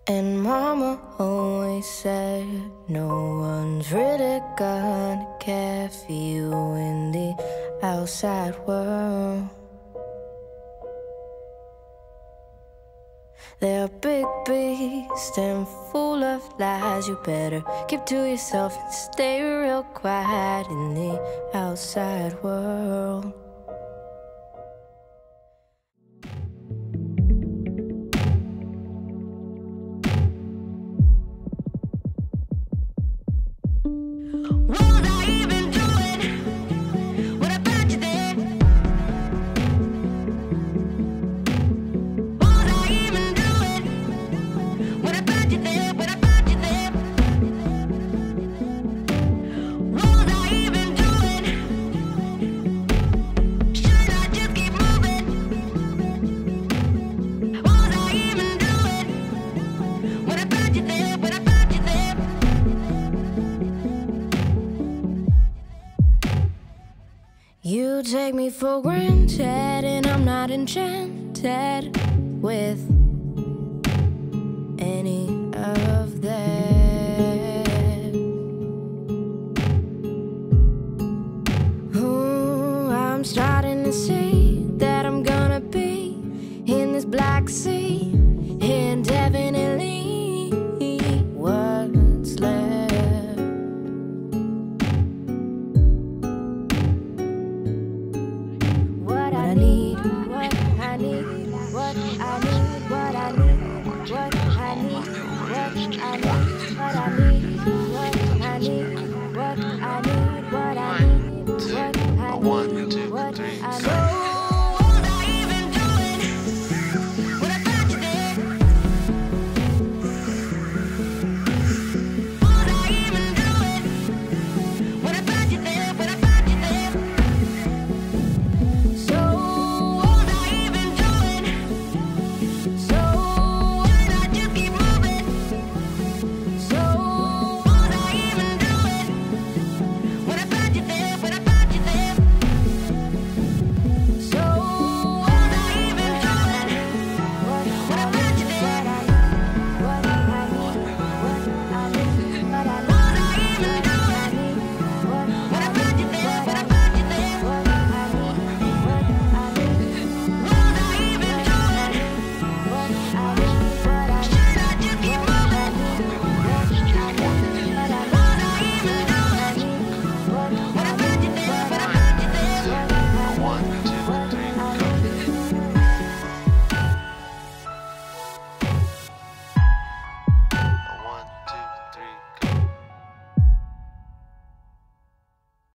And mama always said no one's really gonna care for you in the outside world. They're big beasts and full of lies. You better keep to yourself and stay real quiet in the outside world. You take me for granted, and I'm not enchanted with any of that. Ooh, I'm starting to see that I'm gonna be in this black sea, indefinitely. What's left? What I need.